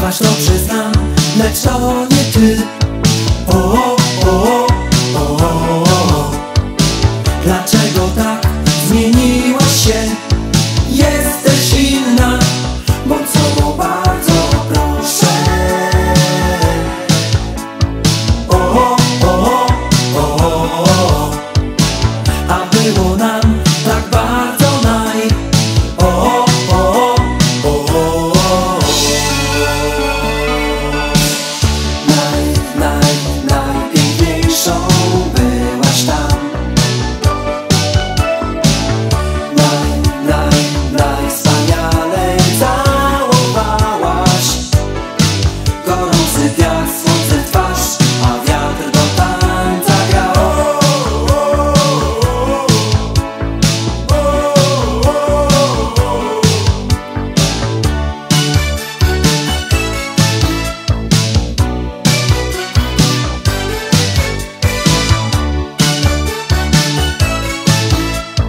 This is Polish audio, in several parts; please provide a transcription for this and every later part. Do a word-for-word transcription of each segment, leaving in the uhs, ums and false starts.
twarz, to przyznam, lecz to nie ty. O, o, o, o, o, o. Dlaczego tak zmieniłaś się? Jesteś inna, bo co bardzo proszę. O, o, o, o, o, o. A było nam tak bardzo naj. O, o, o, o, o, o. Naj, naj, najpiękniejszą byłaś tam. Naj, naj, najwspanialej całowałaś. Gorący wiatr, słońce w twarz, a wiatr do tańca grał.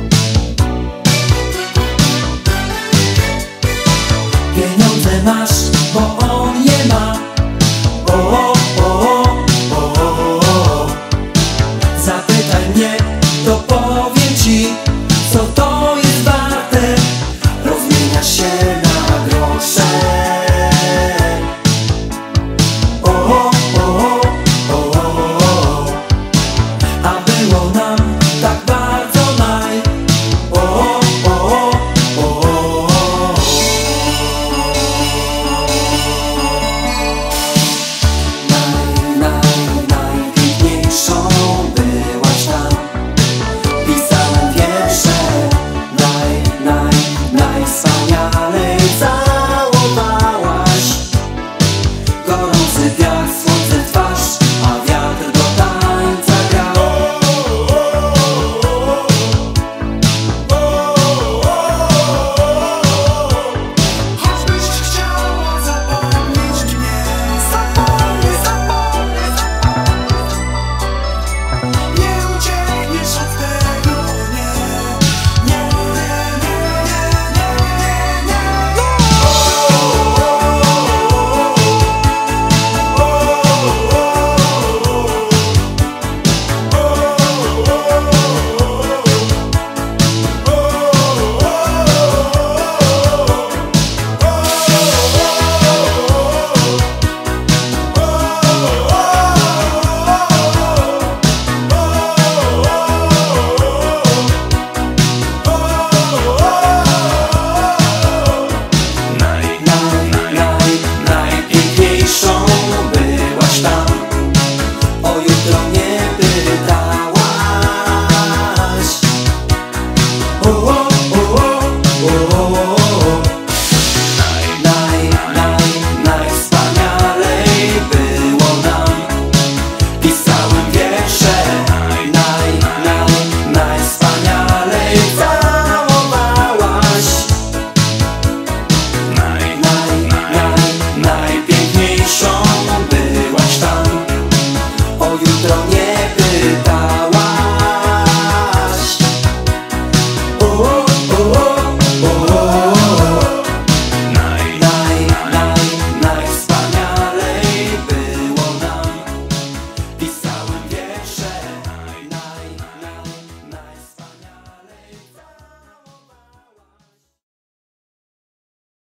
Pieniądze masz,